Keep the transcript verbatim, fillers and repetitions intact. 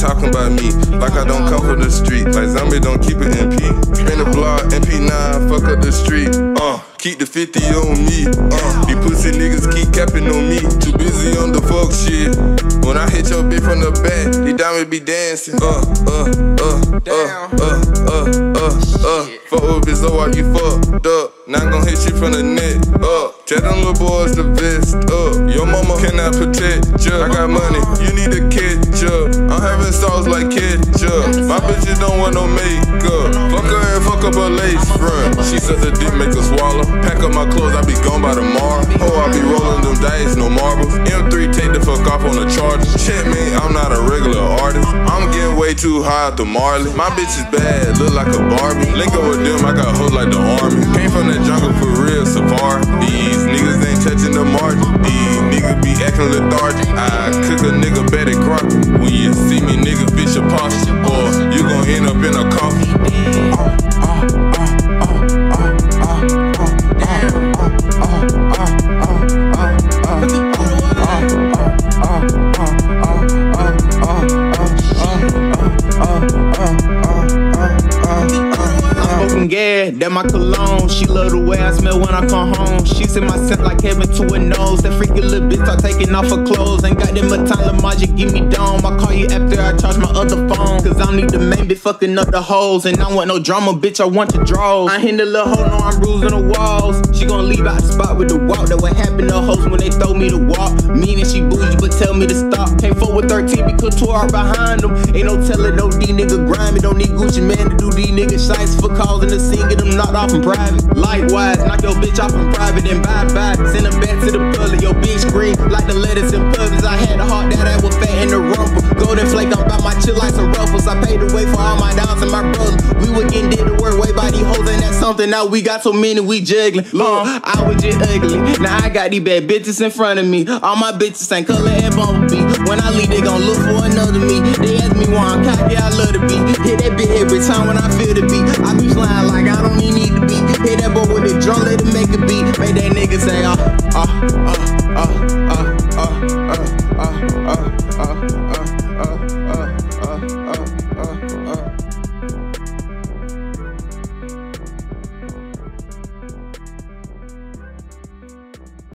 talking about me, like I don't cover the street, like zombie don't keep it M P. Spin the block, M P nine, fuck up the street. Uh, keep the fifty on me. Uh, these pussy niggas keep capping on me. Too busy on the fuck shit. When I hit your bitch from the back, these diamonds be dancing. Uh, uh, uh, uh, uh, uh, uh, uh. Fuck with bitch, so why you fucked up? Not gon' hit you from the neck up. Tell them little boys the vest up. Your mama cannot protect you. I got money, you need to catch up. I'm having sauce like ketchup. My bitches don't want no makeup. Fuck her and fuck up her lace front. She said the dick make her swallow. Pack up my clothes, I be gone by tomorrow. Oh, I be rolling them dice, no marbles. M three take the fuck off on the charger. Check me, I'm not a regular artist. I'm getting way too high at the Marley. My bitch is bad, look like a Barbie. Link up with them, I got hoes like the army. Came from the jungle for real, safari. These niggas ain't touching the margin. These niggas be acting lethargic. I cook a nigga better crop. When you see me, nigga, bitch your posture, or you gon' end up in a coffin. Yeah, that my cologne. She love the way I smell when I come home. She said my scent like heaven to her nose. That freaky little bitch start taking off her clothes. Ain't got them metallic magic, give me dome. I call you after I charge my other phone. Cause I don't need the main bitch fucking up the hoes. And I want no drama, bitch, I want the draws. I hit the little hoe, no, I'm bruising the walls. She gon' leave out the spot with the walk. That what happened to hoes when they throw me to walk. Meaning she bougie, but tell me to stop. Can't fuck with thirteen because two are behind them. Ain't no telling no D nigga grimy. Don't need Gucci man to do these niggas shites for causing the scene. Get them knocked off in private. Likewise, knock your bitch off in private and bye-bye. Send her back to the public. Your bitch green like the lettuce in Publix. I had a heart that I was fat in the rumble. Golden flake, I'm by my chill like some ruffles. I paid the way for all my downs and my brothers. We were getting did the work way by these hoes, and that's something. Now we got so many, we juggling. Look, I was just ugly. Now I got these bad bitches in front of me. All my bitches ain't color and bumblebee. When I leave, they gon' look for another me. They ask me why I'm cocky, I love the beat. Hit that bitch every time when I feel the beat. I be flying like I don't even need to be. Hit that boy with the drum, let it make a beat. Make that nigga say, uh, uh, uh, uh, uh, uh, uh, uh, uh, uh.